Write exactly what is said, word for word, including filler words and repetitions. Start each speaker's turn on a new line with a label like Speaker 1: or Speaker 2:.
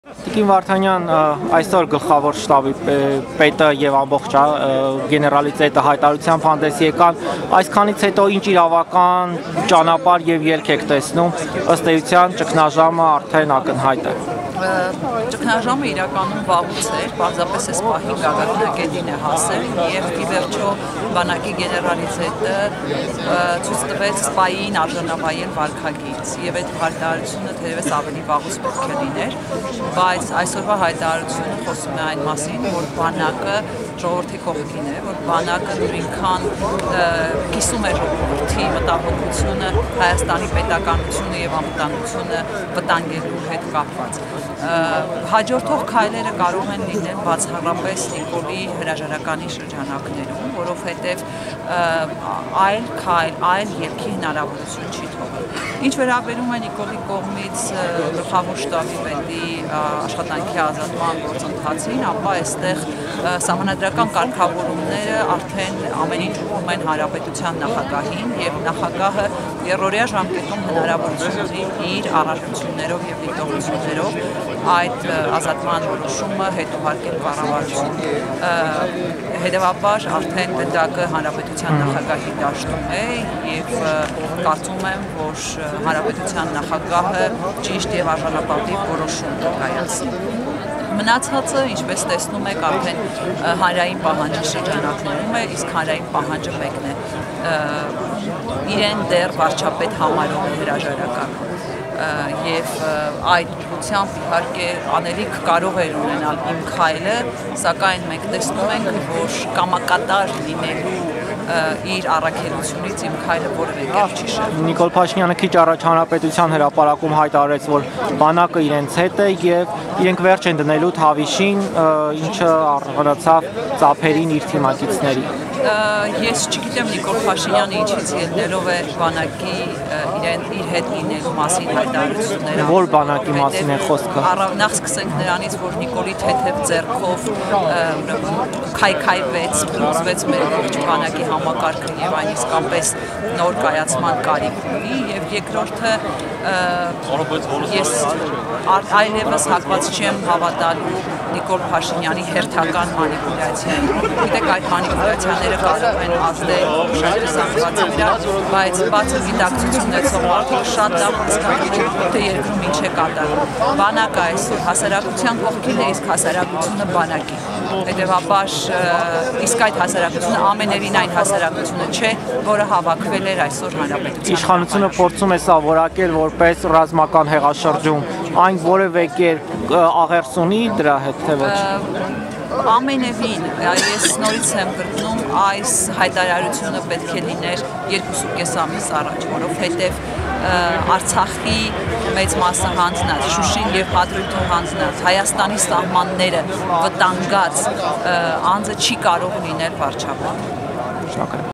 Speaker 1: Տիկին Վարդանյան այսօր գլխավոր շտաբի պետը եւ ամբողջ գեներալիտետը հայտարարությամբ հանդես եկան, այսքանից հետո ինչ իրավական ճանապարհ եւ ելք եք տեսնում, ըստ էության ճգնաժամը արդեն ակնհայտ է։
Speaker 2: Ճգնաժամը իրականում վաղուց էր, պարզապես այս պահին գագաթնակետին է հասել եւ ի վերջո բանակի գեներալիտետը ցույց տվեց սպային արժանավայել վարքագիծ եւ այդ հայտարարությունը թերևս ավելի վաղուց պետք է լիներ, բայց այսօրվա հայտարարությունը խոսում է այն մասին, որ բանակը ժողովրդի կողքին է, որ բանակը նույնքան կիսում է ժողովրդի մտահոգությունը Հայաստանի պետականությունը եւ անվտանգությունը վտանգելու հետ կապված։ Հաջորդող քայլերը կարող են լինել բացառապես Նիկոլի հրաժարականի շրջանակներում, որովհետև այլ քայլ, այլ ելքի հնարավորություն չի թողել։ Ինչ վերաբերում է Նիկոլի կողմից գլխավոր շտաբի պետի աշխատանքի ազատման գործընթացին, ապա այստեղ սահմանադրական կարգավորումները արդեն ամեն ինչ ուղղում են հանրապետության նախագահին եւ նախագահը երրորդյա ժամկետում հնարավորություն ունի իր առարկություններով եւ դիտողություններով այդ ազատման որոշումը հետուհարկել կառավարություն։ Հետևաբար արդեն դեպքը հանրապետության նախագահի դաշտում է եւ կարծում եմ, որ հանրապետության նախագահը ճիշտ եւ արժանապատիվ որոշում կայացնի։ Մնացածը, ինչպես տեսնում եք, արդեն հանրային պահանջի շրջանակներում է, իսկ հանրային պահանջը մեկն է իրեն դեռ վարչապետ համարող հրաժարականը եւ այդ ուղղությամբ իհարկե անելիք կարող է ունենալ իմ քայլը, սակայն մենք տեսնում ենք, որ կամակատար լինելու իր առաքելությունից իմ քայլը որևէ կերպ չի շրջում։
Speaker 1: Նիկոլ Փաշինյանը քիչ առաջ հանրապետության հրապարակում հայտարարեց, որ բանակը իրենց հետ է եւ իրենք վերջ են դնելու Թավիշին, ինչը առանցավ ծափերին իր թիմակիցների։
Speaker 2: Ես չգիտեմ Նիկոլ Փաշինյանը ինչից ելնելով է բանակի իրեն իր հետ լինելու մասին հայտարարությունները։
Speaker 1: Որ բանակի մասին է խոսքը։
Speaker 2: Նախ սկսենք նրանից, որ Նիկոլի թեթև ձեռքով քայքայվեց, փլուզվեց մեր ողջ բանակի համակարգը եւ այն իսկապես նոր կայացման կարիք ունի եւ երկրորդը ես այլևս հակված չեմ հավատալու Նիկոլ Փաշինյանի հերթական մանիպուլյացիային։ Գիտեք, այդ մանիպուլյացիաները կարող են ազդել շատ զանգվածի վրա, բայց բացի գիտակցություն ունեցող մարդիկ շատ լավ հասկանում են, թե երկրում ինչ է կատարվում։ Բանակը այսօր հասարակության կողքին է, իսկ հասարակությունը բանակի։ Հետևաբար իսկ այդ հասարակությունը ամենևին այն հասարակությունը չէ, որը հավաքվել էր այսօր հանրապետության։
Speaker 1: Իշխանությունը փորձում է սա որակել որպես ռազմական հեղաշրջում, այն որևէ կերպ աղերս ունի դրա հետ թե ոչ։
Speaker 2: Ամենևին ես նորից եմ կրկնում, այս հայտարարությունը պետք է լիներ երկուսուկես ամիս առաջ, որովհետև Արցախի մեծ մասը հանձնած, Շուշին եւ Հադրութը հանձնած, Հայաստանի սահմանները վտանգած անձը չի կարող լինել վարչապետ։
Speaker 1: Շնորհակալ եմ։